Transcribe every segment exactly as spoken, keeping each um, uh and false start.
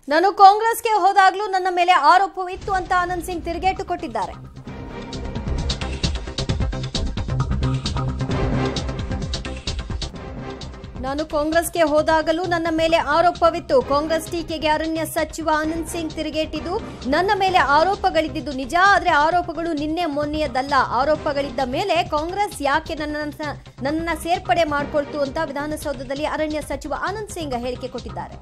ನಾನು ಕಾಂಗ್ರೆಸ್ಗೆ ಹೋದಾಗಲೂ ನನ್ನ ಮೇಲೆ ಆರೋಪವಿತ್ತು ಅಂತ ಆನಂದ್ ಸಿಂಗ್ ತಿರುಗೇಟು ಕೊಟ್ಟಿದ್ದಾರೆ. ನಾನು ಕಾಂಗ್ರೆಸ್ಗೆ ಹೋದಾಗಲೂ ನನ್ನ ಮೇಲೆ ಆರೋಪವಿತ್ತು. ಕಾಂಗ್ರೆಸ್ ಟೀಕೆಗೆ ಅರಣ್ಯ ಸಚಿವ ಆನಂದ್ ಸಿಂಗ್ ತಿರುಗೇಟಿದ್ದು, ನನ್ನ ಮೇಲೆ ಆರೋಪಗಳಿದ್ದು ನಿಜ, ಆದರೆ ಆರೋಪಗಳು ನಿನ್ನೆ ಮೊನ್ನೆಯದಲ್ಲ. ಆರೋಪಗಳಿದ್ದ ಮೇಲೆ ಕಾಂಗ್ರೆಸ್ ಯಾಕೆ ನನ್ನ ನನ್ನ ಸೇರ್ಪಡೆ ಮಾಡಿಕೊಳ್ತು ಅಂತ ವಿಧಾನಸೌಧದಲ್ಲಿ ಅರಣ್ಯ ಸಚಿವ ಆನಂದ್ ಸಿಂಗ್ ಹೇಳಿಕೆ ಕೊಟ್ಟಿದ್ದಾರೆ.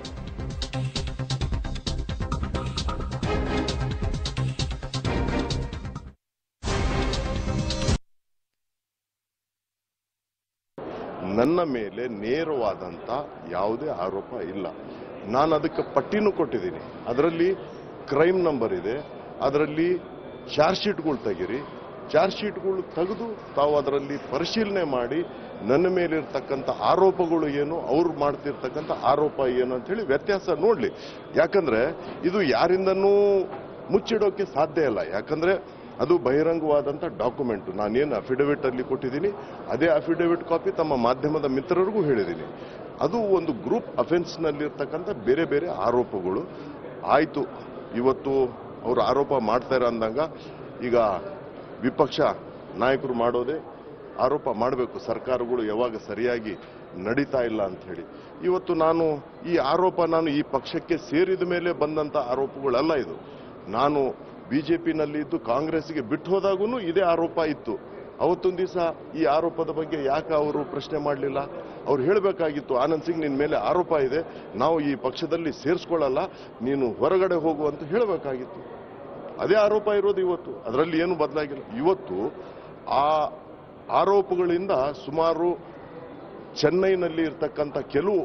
ನನ್ನ ಮೇಲೆ ನೇರವಾದಂಥ ಯಾವುದೇ ಆರೋಪ ಇಲ್ಲ. ನಾನು ಅದಕ್ಕೆ ಪಟ್ಟಿನೂ ಕೊಟ್ಟಿದ್ದೀನಿ. ಅದರಲ್ಲಿ ಕ್ರೈಮ್ ನಂಬರ್ ಇದೆ, ಅದರಲ್ಲಿ ಚಾರ್ಜ್ ಶೀಟ್ಗಳು ತೆಗೀರಿ, ಚಾರ್ಜ್ ಶೀಟ್ಗಳು ತೆಗೆದು ತಾವು ಅದರಲ್ಲಿ ಪರಿಶೀಲನೆ ಮಾಡಿ ನನ್ನ ಮೇಲಿರ್ತಕ್ಕಂಥ ಆರೋಪಗಳು ಏನು, ಅವ್ರು ಮಾಡ್ತಿರ್ತಕ್ಕಂಥ ಆರೋಪ ಏನು ಅಂತೇಳಿ ವ್ಯತ್ಯಾಸ ನೋಡಲಿ. ಯಾಕಂದ್ರೆ ಇದು ಯಾರಿಂದನೂ ಮುಚ್ಚಿಡೋಕೆ ಸಾಧ್ಯ ಇಲ್ಲ. ಯಾಕಂದ್ರೆ ಅದು ಬಹಿರಂಗವಾದಂಥ ಡಾಕ್ಯುಮೆಂಟ್. ನಾನೇನು ಅಫಿಡವಿಟ್ ಅಲ್ಲಿ ಕೊಟ್ಟಿದ್ದೀನಿ ಅದೇ ಅಫಿಡವಿಟ್ ಕಾಪಿ ತಮ್ಮ ಮಾಧ್ಯಮದ ಮಿತ್ರರಿಗೂ ಹೇಳಿದ್ದೀನಿ. ಅದು ಒಂದು ಗ್ರೂಪ್ ಅಫೆನ್ಸ್ನಲ್ಲಿರ್ತಕ್ಕಂಥ ಬೇರೆ ಬೇರೆ ಆರೋಪಗಳು ಆಯಿತು. ಇವತ್ತು ಅವರು ಆರೋಪ ಮಾಡ್ತಾರೆ ಅಂದಾಗ ಈಗ ವಿಪಕ್ಷ ನಾಯಕರು ಮಾಡೋದೇ ಆರೋಪ ಮಾಡಬೇಕು, ಸರ್ಕಾರಗಳು ಯಾವಾಗ ಸರಿಯಾಗಿ ನಡೀತಾ ಇಲ್ಲ ಅಂತ ಹೇಳಿ. ಇವತ್ತು ನಾನು ಈ ಆರೋಪ ನಾನು ಈ ಪಕ್ಷಕ್ಕೆ ಸೇರಿದ ಮೇಲೆ ಬಂದಂಥ ಆರೋಪಗಳಲ್ಲ ಇದು. ನಾನು ಬಿಜೆಪಿನಲ್ಲಿ ಇದ್ದು ಕಾಂಗ್ರೆಸ್ಗೆ ಬಿಟ್ಟು ಹೋದಾಗೂ ಇದೇ ಆರೋಪ ಇತ್ತು. ಅವತ್ತೊಂದು ದಿವಸ ಈ ಆರೋಪದ ಬಗ್ಗೆ ಯಾಕೆ ಅವರು ಪ್ರಶ್ನೆ ಮಾಡಲಿಲ್ಲ? ಅವ್ರು ಹೇಳಬೇಕಾಗಿತ್ತು, ಆನಂದ್ ಸಿಂಗ್ ನಿನ್ನ ಮೇಲೆ ಆರೋಪ ಇದೆ, ನಾವು ಈ ಪಕ್ಷದಲ್ಲಿ ಸೇರಿಸ್ಕೊಳ್ಳಲ್ಲ, ನೀನು ಹೊರಗಡೆ ಹೋಗು ಅಂತ ಹೇಳಬೇಕಾಗಿತ್ತು. ಅದೇ ಆರೋಪ ಇರೋದು ಇವತ್ತು, ಅದರಲ್ಲಿ ಏನು ಬದಲಾಗಿಲ್ಲ. ಇವತ್ತು ಆ ಆರೋಪಗಳಿಂದ ಸುಮಾರು ಚೆನ್ನೈನಲ್ಲಿ ಇರ್ತಕ್ಕಂಥ ಕೆಲವು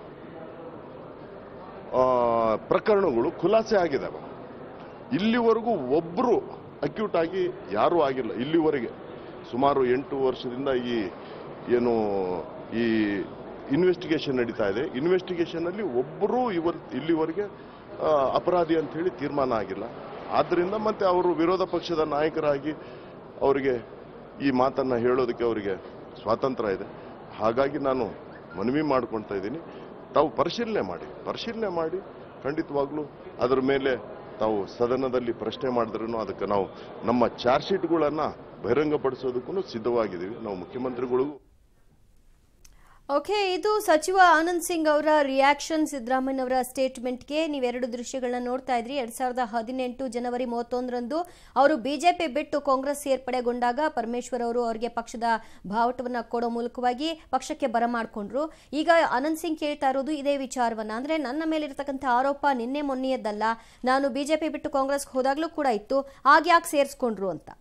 ಪ್ರಕರಣಗಳು ಖುಲಾಸೆ ಆಗಿದ್ದಾವೆ. ಇಲ್ಲಿವರೆಗೂ ಒಬ್ಬರು ಅಕ್ಯೂಟ್ ಆಗಿ ಯಾರೂ ಆಗಿಲ್ಲ. ಇಲ್ಲಿವರೆಗೆ ಸುಮಾರು ಎಂಟು ವರ್ಷದಿಂದ ಈ ಏನು ಈ ಇನ್ವೆಸ್ಟಿಗೇಷನ್ ನಡೀತಾ ಇದೆ. ಇನ್ವೆಸ್ಟಿಗೇಷನ್ ಅಲ್ಲಿ ಒಬ್ಬರು ಇವತ್ತು ಇಲ್ಲಿವರೆಗೆ ಅಪರಾಧಿ ಅಂತ ಹೇಳಿ ತೀರ್ಮಾನ ಆಗಿಲ್ಲ. ಆದ್ದರಿಂದ ಮತ್ತೆ ಅವರು ವಿರೋಧ ಪಕ್ಷದ ನಾಯಕರಾಗಿ ಅವರಿಗೆ ಈ ಮಾತನ್ನ ಹೇಳೋದಕ್ಕೆ ಅವರಿಗೆ ಸ್ವಾತಂತ್ರ್ಯ ಇದೆ. ಹಾಗಾಗಿ ನಾನು ಮನವಿ ಮಾಡ್ಕೊಳ್ತಾ ಇದ್ದೀನಿ, ತಾವು ಪರಿಶೀಲನೆ ಮಾಡಿ ಪರಿಶೀಲನೆ ಮಾಡಿ ಖಂಡಿತವಾಗ್ಲೂ ಅದರ ಮೇಲೆ ತಾವು ಸದನದಲ್ಲಿ ಪ್ರಶ್ನೆ ಮಾಡಿದ್ರೂ ಅದಕ್ಕೆ ನಾವು ನಮ್ಮ ಚಾರ್ಜ್ ಶೀಟ್ಗಳನ್ನು ಬಹಿರಂಗಪಡಿಸೋದಕ್ಕೂ ಸಿದ್ಧವಾಗಿದ್ದೀವಿ. ನಾವು ಮುಖ್ಯಮಂತ್ರಿಗಳಿಗೂ ಓಕೆ, ಇದು ಸಚಿವ ಆನಂದ್ ಸಿಂಗ್ ಅವರ ರಿಯಾಕ್ಷನ್ ಸಿದ್ದರಾಮಯ್ಯ ಅವರ ಸ್ಟೇಟ್ಮೆಂಟ್ಗೆ. ನೀವೆರಡು ದೃಶ್ಯಗಳನ್ನ ನೋಡ್ತಾ ಇದ್ರಿ. ಎರಡ್ ಸಾವಿರದ ಹದಿನೆಂಟು ಜನವರಿ ಮೂವತ್ತೊಂದರಂದು ಅವರು ಬಿಜೆಪಿ ಬಿಟ್ಟು ಕಾಂಗ್ರೆಸ್ ಸೇರ್ಪಡೆಗೊಂಡಾಗ ಪರಮೇಶ್ವರ್ ಅವರು ಅವರಿಗೆ ಪಕ್ಷದ ಬಾವುಟವನ್ನ ಕೊಡೋ ಮೂಲಕವಾಗಿ ಪಕ್ಷಕ್ಕೆ ಬರಮಾಡ್ಕೊಂಡ್ರು. ಈಗ ಆನಂದ್ ಸಿಂಗ್ ಕೇಳ್ತಾ ಇರೋದು ಇದೇ ವಿಚಾರವನ್ನ. ಅಂದ್ರೆ ನನ್ನ ಮೇಲಿರ್ತಕ್ಕಂಥ ಆರೋಪ ನಿನ್ನೆ ಮೊನ್ನೆಯದ್ದಲ್ಲ, ನಾನು ಬಿಜೆಪಿ ಬಿಟ್ಟು ಕಾಂಗ್ರೆಸ್ಗೆ ಹೋದಾಗ್ಲೂ ಕೂಡ ಇತ್ತು, ಆಗ ಯಾಕೆ ಸೇರಿಸ್ಕೊಂಡ್ರು ಅಂತ.